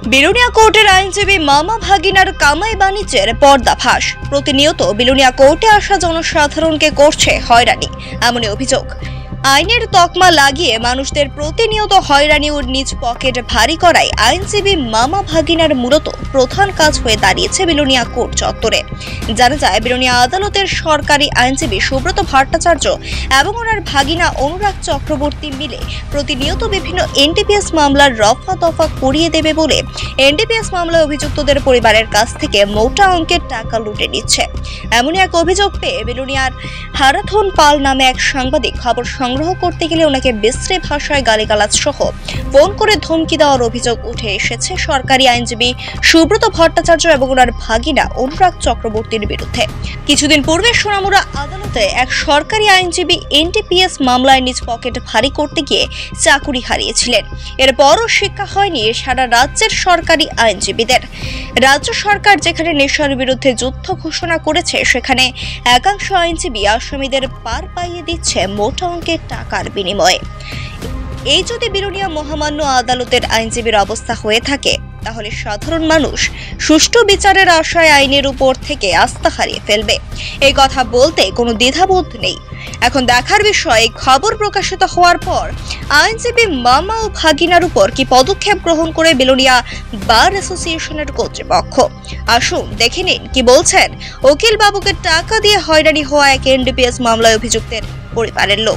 বিলোনিয়া কোর্টের আইনজীবী মামা ভাগিনার কামাই বাণিজ্যের পর্দাফাঁস। প্রতিনিয়ত বিলোনিয়া কোর্টে আসা জনসাধারণকে করছে হয়রানি, এমনই অভিযোগ। আইনের তকমা লাগিয়ে মানুষদের প্রতিনিয়ত হয়রানি ও নিজ পকেট ভারী করায় আইনজীবী মামা ভাগিনার মূলত প্রধান কাজ হয়ে দাঁড়িয়েছে বিলোনিয়া কোর্ট চত্বরে। জানা যায়, বিলোনিয়া আদালতের সরকারি আইনজীবী সুব্রত ভট্টাচার্য এবং ওনার ভাগিনা অনুরাগ চক্রবর্তী মিলে প্রতিনিয়ত বিভিন্ন এনডিপিএস মামলার রফা দফা করিয়ে দেবে বলে এনডিপিএস মামলায় অভিযুক্তদের পরিবারের কাছ থেকে মোটা অঙ্কের টাকা লুটে নিচ্ছে। এমনই এক অভিযোগ পেয়ে বিলোনিয়ার হারাথন পাল নামে এক সাংবাদিক খবর সংগ্রহ করতে গেলে ওনাকে বিশ্রী ভাষায় গালিগালাজ সহ ফোন করে ধমকি দেওয়ার অভিযোগ উঠে এসেছে সরকারি আইনজীবী সুব্রত ভট্টাচার্য এবং ওনার ভাগিনা অনুরাগ চক্রবর্তীর বিরুদ্ধে। কিছুদিন পূর্বে সোনামুড়া আদালতে এক সরকারি আইনজীবী এনডিপিএস মামলায় নিজ পকেট ভারী করতে গিয়ে চাকুরি হারিয়েছিলেন। এরপরও শিক্ষা হয়নি সারা রাজ্যের সরকারি আইনজীবীদের। রাজ্য সরকার যেখানে নেশার বিরুদ্ধে যুদ্ধ ঘোষণা করেছে, সেখানে একাংশ আইনজীবী আসামিদের পার পাইয়ে দিচ্ছে মোটা অঙ্কের টাকার বিনিময়ে। এই যদি বিলোনিয়া মহামান্য আদালতের আইনজীবীর অবস্থা হয়ে থাকে, তাহলে সাধারণ মানুষ সুষ্ঠু বিচারের আশায় আইনের উপর থেকে আস্থা হারিয়ে ফেলবে। এই কথা বলতে কোনো দ্বিধাবোধ নেই। এখন দেখার বিষয়, খবর প্রকাশিত হওয়ার পর আইনজীবী মামা ও ভাগিনার উপর কি পদক্ষেপ গ্রহণ করে বিলোনিয়া বার অ্যাসোসিয়েশনের কর্তৃপক্ষ। আসুন দেখে নিন কি বলছেন উকিল বাবুকে টাকা দিয়ে হয়রানি হওয়া এক এনডিপিএস মামলায় অভিযুক্তের পরিবারের লোক।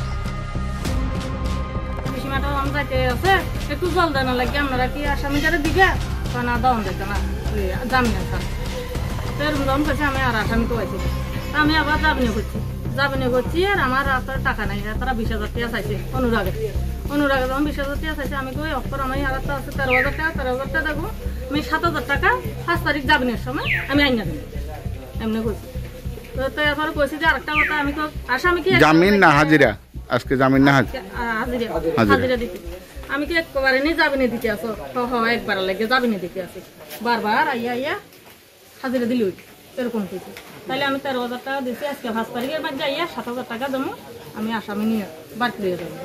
একটু জল দেন লাগে আপনারা কি আসামিটারে দিকে না দাম দিতে না জামিন এরকম করছে। আমি আর আসামি তো আছি, আমি আবার জামিনে করছি আর আমার টাকা নাই। তারা 20,000 টাকা চাইছে অনুরাগে যখন 20,000 টাকা চাইছে, আমি কই অক্ষর আমি আর আছে 13,000 টাকা 13,000 টাকা দেবো। আমি 7,000 টাকা 5 তারিখ জামিনের সময় আমি আইনা দেবো এমনি করছি। তো এরপরে কইছি যে আরেকটা কথা, আমি তো আসামি কি জামিন না হাজিরা, আজকে জামিন না হাজিরা দিতে আমি কি একবারে নিয়ে জামিনে দিতে আসো? একবার লাগে জামিনে দিতে আসি, বারবার আইয়া হাজিরা দিলি এরকম কিছু। তাহলে আমি 13,000 টাকা দিচ্ছি, আজকে 5 তারিখের মধ্যে আইয়া 7,000 টাকা দেবো, আমি আসামি নিয়ে বার করে দেবো।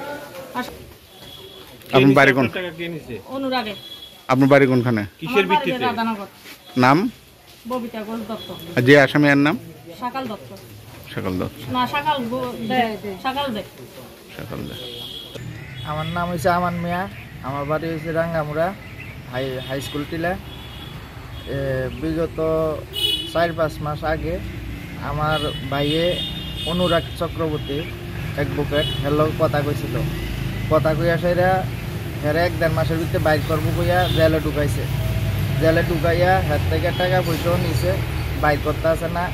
আপনার বাড়ি কোন? অনুরাগে। আপনার বাড়ি কোনখানে? কিসের ভিত্তিতে? রাধানগর। নাম? ববিতা ঘোষ দত্ত। যে আসামির নাম? সকাল দত্ত। সকাল দত্ত না সকাল দে। আমার নাম হয়েছে আমান মিয়া, আমার বাড়ি হয়েছে রাঙ্গামুড়া হাই স্কুল টিলা। বিগত 4-5 মাস আগে আমার ভাইয়ে অনুরাগ চক্রবর্তী অ্যাডভোকেট হেলো কথা কইছিল। কথা কইয়া সেরা হেরে 1-1.5 মাসের ভিতরে বাইর করবো কইয়া জেলে ঢুকাইছে। জেলে ঢুকাইয়া হের থেকে টাকা পয়সাও নিছে, বাইর করতে আসে না।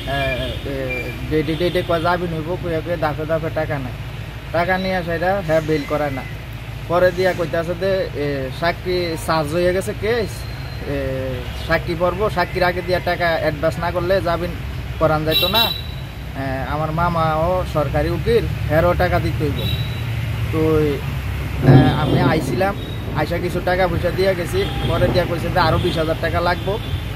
ডেটে কয় যাবি নইব কইয়া দাফে দাফে টাকা নাই। টাকা নিয়ে সেটা হ্যাঁ বেল করায় না। পরে দিয়া কইতে আছে যে সাক্ষী চার্জ হয়ে গেছে কেস, সাক্ষী পড়বো, সাক্ষীর আগে দিয়া টাকা অ্যাডভান্স না করলে জামিন করান যাইতো না। আমার মামাও সরকারি উকিল, হেরও টাকা দিতে হইব। তো আমি আইছিলাম, আইসা কিছু টাকা পয়সা দিয়ে গেছি। পরে দিয়া কইছে যে আরও 20,000 টাকা লাগবো,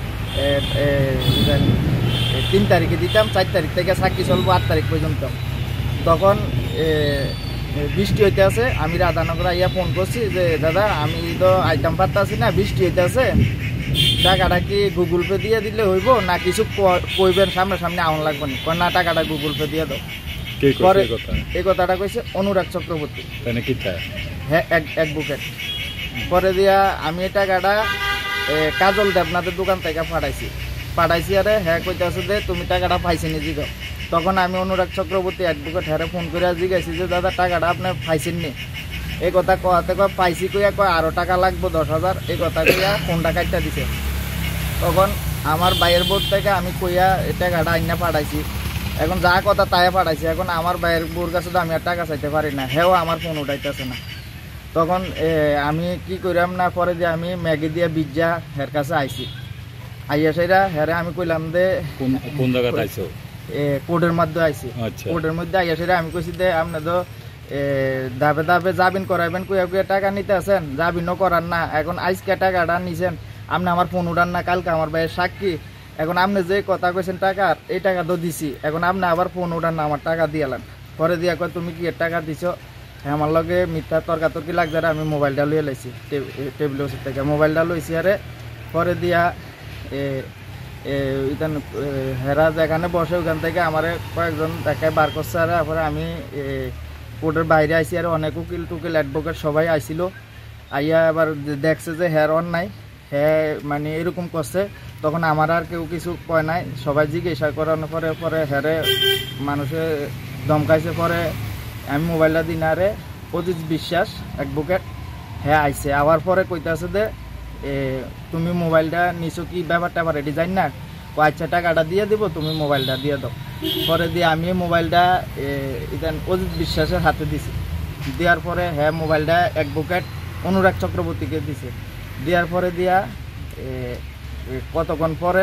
3 তারিখে দিতাম, 4 তারিখ থেকে সাক্ষী চলবো 8 তারিখ পর্যন্ত। তখন বৃষ্টি হইতে আছে, আমি রাধানগর আইয়া ফোন করছি যে দাদা আমি তো আইটেম পাত্তা আছি না, বৃষ্টি হইতে আছে, টাকাটা কি গুগল পে দিয়ে দিলে হইব না কিছু কইবেন সামনে আউন লাগবে না? টাকাটা গুগল পে দিয়ে দাও। পরে এই কথাটা কইছে অনুরাগ চক্রবর্তী, হ্যাঁ অ্যাডভোকেট। পরে দিয়া আমি এই টাকাটা কাজল দেবনাথের দোকান থেকে পাঠাইছি আরে হ্যাঁ কইতে আছে যে তুমি টাকাটা পাইছি নি জিগাও। তখন আমি অনুরাগ চক্রবর্তী অ্যাডভোকেট হ্যাঁ ফোন করে জিজ্ঞাসি যে দাদা টাকাটা আপনি পাইছেন নি? এই কথা কয়াতে কয় পাইছি কইয়া কয় আরও টাকা লাগবো 10,000, এই কথা কইয়া ফোনটা কাটটা দিছে। তখন আমার ভাইয়ের বোর্ড থেকে আমি কইয়া এই টাকাটা আইনা পাঠাইছি। এখন যা কথা তাই পাঠাইছি। এখন আমার ভাইয়ের বোর কাছে তো আমি আর টাকা চাইতে পারি না, হ্যাঁ আমার ফোন উঠাইতেছে না। তখন আমি কি কইরাম না, পরে যে আমি ম্যাগি দিয়ে বিজ্জা হের কাছে আইছি। আইয়া সেরা হ্যাঁ আমি কইলাম যে কোন জায়গাতে আইছো? কোর্টের মধ্যে আইছি। কোর্টের মধ্যে আইয়া সেরা আমি কইছি যে আপনি তো ধাপে ধাপে জামিন করাইবেন কইয়া টাকা নিতে আছেন, জামিনও করার না। এখন আজকে টাকাটা নিছেন, আপনি আমার ফোন উঠান না, কালকে আমার ভাইয়ের সাক্ষী। এখন আপনি যে কথা কইছেন টাকার, এই টাকা তো দিছি, এখন আপনি আবার ফোন উঠান না, আমার টাকা দিয়ালেন। পরে দিয়া কয় তুমি কি এর টাকা দিছ? আমার লগে মিথ্যা তর্কাতর্কি লাগছে আর আমি মোবাইলটা লইয়ে লাইছি টেবিলের ওষুধ থেকে মোবাইলটা লইছি আরে পরে দিয়া ইতান হেরা যেখানে বসে ওখান থেকে আমার কয়েকজন দেখায় বার করছে আর তারপরে আমি কোর্টের বাইরে আইসি আর অনেক উকিল টুকিল অ্যাডভোকেট সবাই আইছিল আইয়া আবার দেখছে যে হেয়ার অন নাই হ্যাঁ মানে এরকম করছে তখন আমার আর কেউ কিছু কয় নাই সবাই জিজ্ঞাসা করানোর পরে পরে হেরে মানুষে ধমকাইছে পরে আমি মোবাইলটা দিন আরে অজিত বিশ্বাস অ্যাডভোকেট হ্যাঁ আইসে আবার পরে কইতেছে যে তুমি মোবাইলটা নিছো কি ব্যাপারটা আবার ডিজাইন না ও আচ্ছা টাকাটা দিয়ে দিব তুমি মোবাইলটা দিয়ে দাও পরে দিয়ে আমি মোবাইলটা অজিত বিশ্বাসের হাতে দিছি দেওয়ার পরে হ্যাঁ মোবাইলটা অ্যাডভোকেট অনুরাগ চক্রবর্তীকে দিছে দেওয়ার পরে দিয়া কতক্ষণ পরে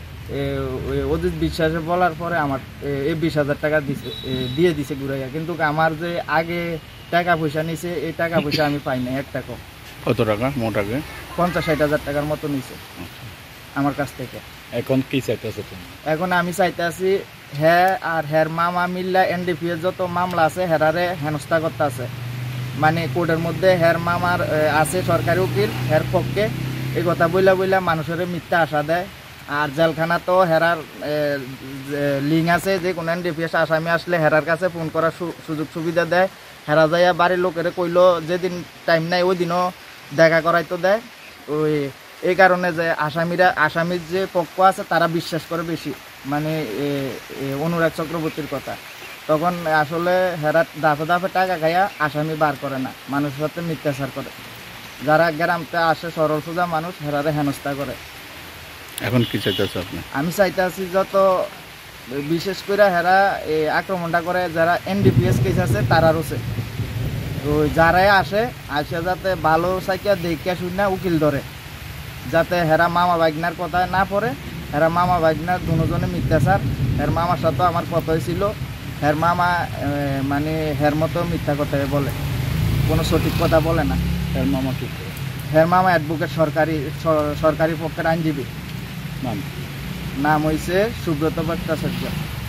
অজিত বিশ্বাসে বলার পরে আমার 20,000 টাকা দিছে দিয়ে দিছে ঘুরাইয়া কিন্তু আমার যে আগে টাকা পয়সা নিছে এই টাকা পয়সা আমি পাই না 1 টাকা কত টাকা মোট আগে 50-60,000 টাকার মতো নিছে আমার কাছ থেকে এখন কি চাইতেছে তুমি এখন আমি চাইতে আছি হ্যাঁ আর হ্যার মামা মিল্লা এনডিপিএস যত মামলা আছে হেরারে হেনস্থা করতে আছে মানে কোর্টের মধ্যে হের মামার আছে সরকারি উকিল হের পক্ষে এই কথা বইলা বইলা মানুষের মিথ্যা আশা দেয় আর জেলখানা তো হেরার লিঙ্ক আছে যে কোনো এনডিপিএস আসামি আসলে হেরার কাছে ফোন করার সুযোগ সুবিধা দেয় হেরা যাইয়া বাড়ির লোকের কইলো যেদিন টাইম নাই ওই দিনও দেখা করাইতো দেয় ওই এই কারণে যে আসামির যে পক্ষ আছে তারা বিশ্বাস করে বেশি মানে অনুরাগ চক্রবর্তীর কথা তখন আসলে হেরা দাফে দাফে টাকা খাইয়া আসামি বার করে না মানুষের সাথে মিথ্যাচার করে যারা গ্রামতে আসে সরল সোজা মানুষ হেরারে হেনস্থা করে এখন কি চাইতেছে আপনি আমি চাইতে আছি যত বিশেষ করে হেরা এই আক্রমণটা করে যারা এনডিপিএস কেস আছে তারা রয়েছে ওই যারাই আসে যাতে ভালো সাইকিয়া দেখিয়া শুনে উকিল ধরে যাতে হেরা মামা বাগনার কথা না পড়ে হেরা মামা বাগনার দুজনে মিথ্যাচার হের মামার সাথে আমার কথা হয়েছিল হের মামা মানে হের মতো মিথ্যা কথাই বলে কোনো সঠিক কথা বলে না এর মামা কি করে হের মামা অ্যাডভোকেট সরকারি পক্ষের আইনজীবী নাম নাম হয়েছে সুব্রত ভট্টাচার্য